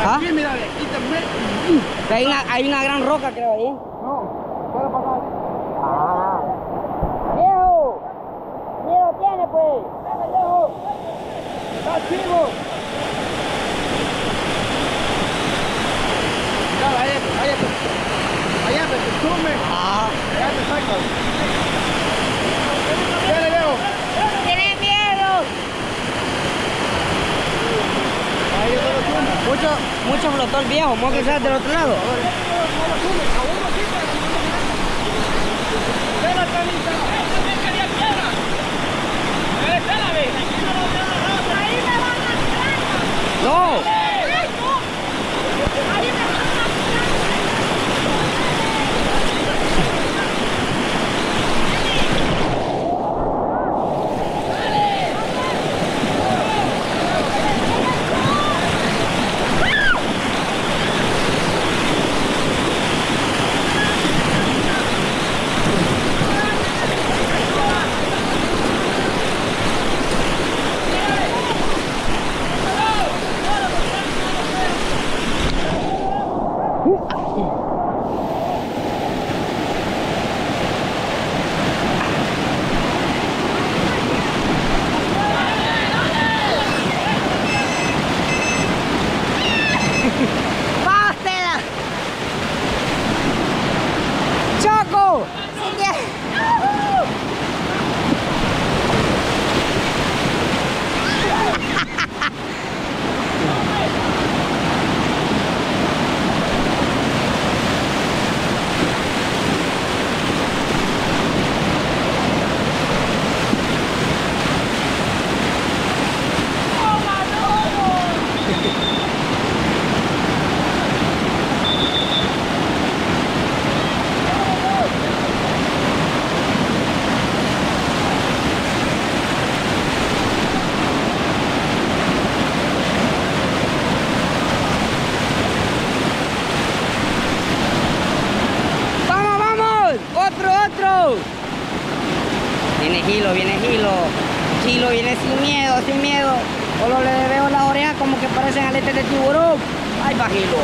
¿Ah? Aquí, mira, Hay una gran roca, creo, ahí. No, puede pasar. Ah. ¡Viejo! ¡Miedo tiene, pues! ¡Dale, viejo! ¡Está activo! Mira, allá te sume. Ah. Allá te saca. Dale, viejo. ¡Tiene miedo! Ahí yo te lo sume. Mucho flotó el viejo, ¿cómo que sea del otro lado? No. ¡Bástela! ¡Choco! ¡Otro! Viene Gilo. Gilo viene sin miedo. Solo le veo las orejas como que parecen aletas de tiburón. ¡Ay, va Gilo!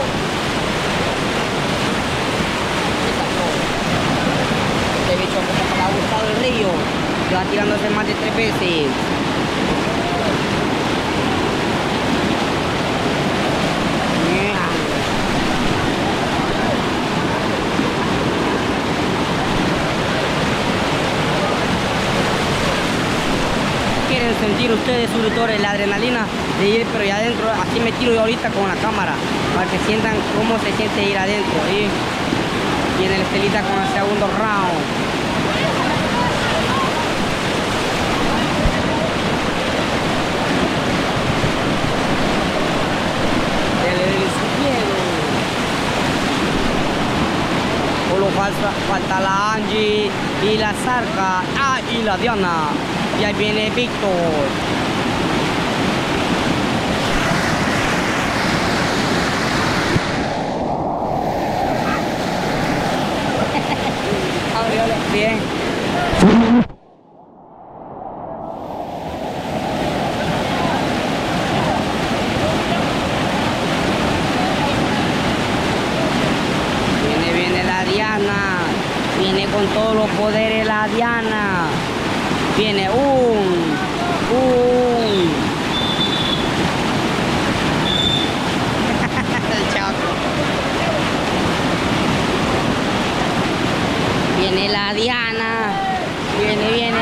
Este bicho como que le ha gustado el río. Lleva tirándose más de 3 veces. Quieren sentir ustedes, suscriptores, la adrenalina de ir, pero ya adentro, así me tiro yo ahorita con la cámara, para que sientan cómo se siente ir adentro. ¿Sí? Viene el Estelita con el segundo round. Solo falta la Angie y la Zarca. Ah, y la Diana. Y ahí viene Víctor. Bien. Viene la Diana. Viene con todos los poderes la Diana. Viene el Chaco. Viene la Diana. Viene.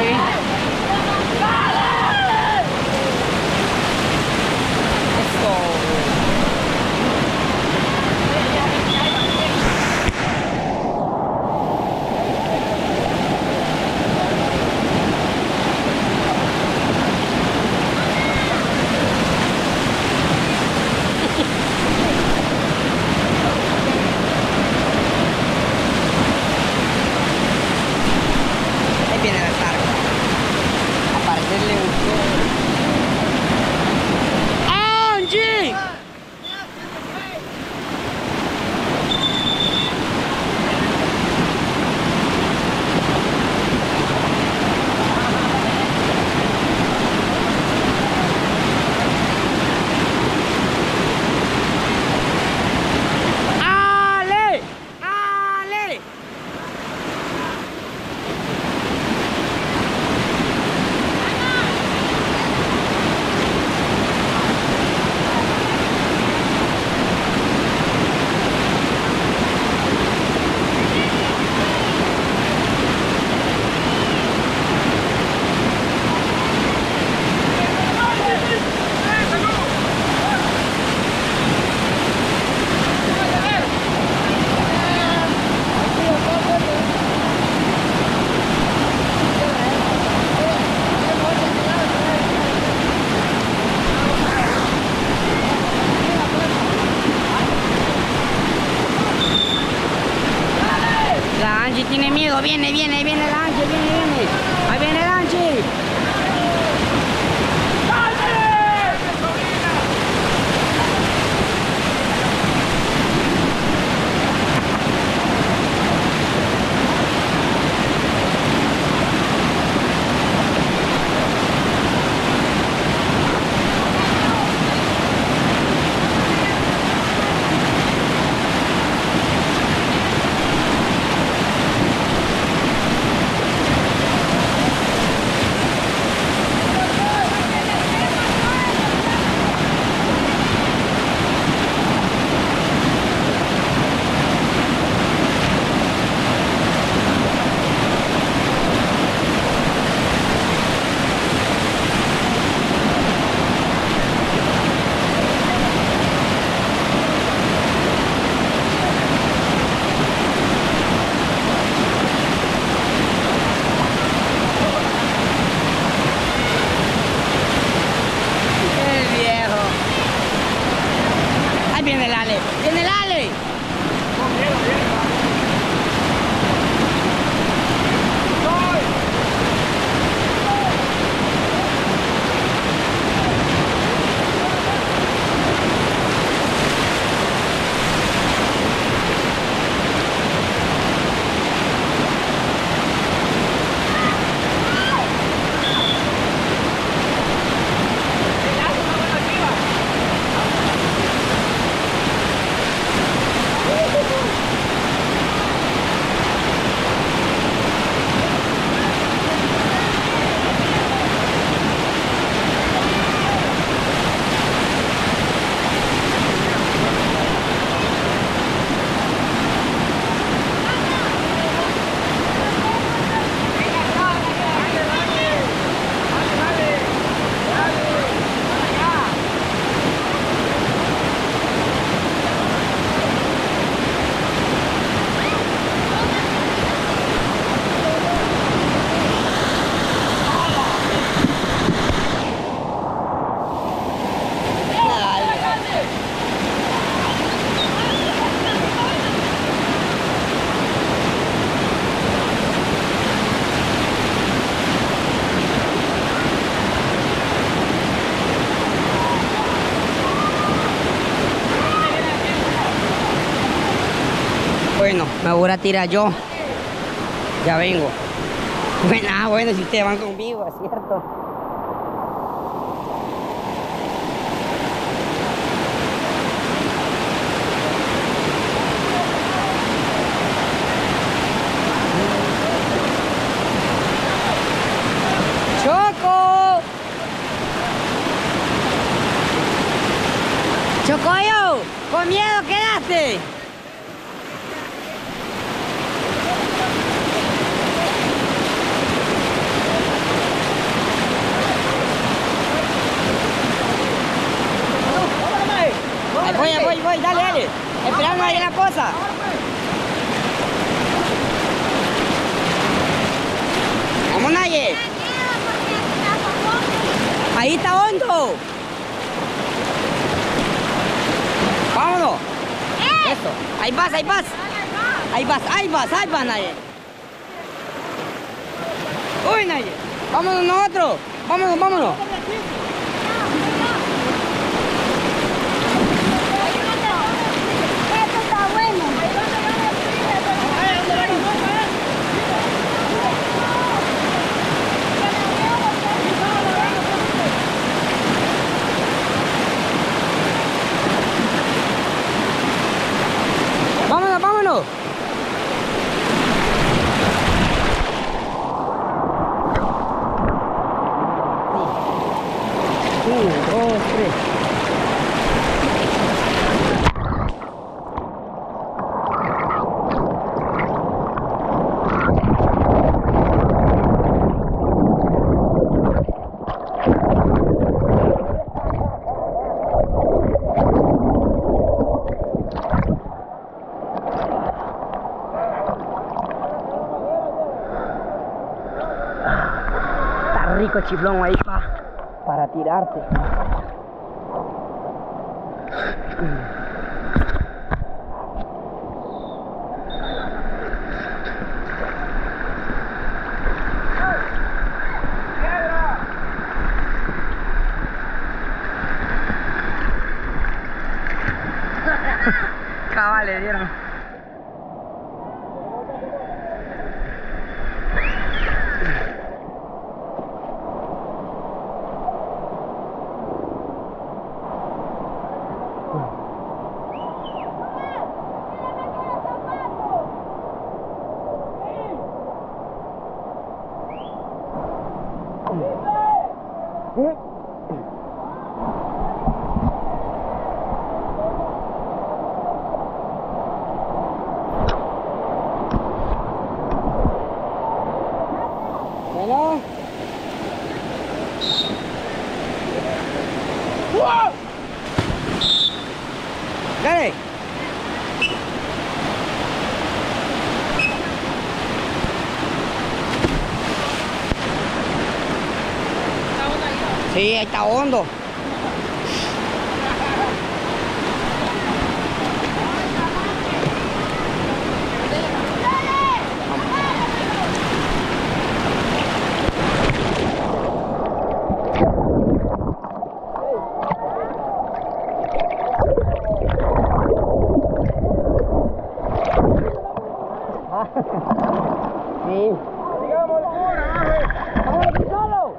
miedo, viene el Anche, viene. Ahí viene el Anche. Bueno, me voy a tirar yo. Ya vengo. Bueno, si ustedes van conmigo, es cierto. ¡Choco! ¡Chocoyo! ¡Con miedo quedaste! Voy, dale. Esperamos ahí en la poza. Vamos, Naye. Ahí está hondo. Vámonos. Eso. Ahí vas, Naye. Uy, Naye. Vámonos nosotros. Vámonos. Vámonos. 1, 2, 3. Rico chiflón ahí para tirarse. Ah, le dieron. Bueno. ¡Wow! Dale. Sí, ahí está hondo. Sí. Sigamos, ahora, baje. ¡Vamos a pisarlo!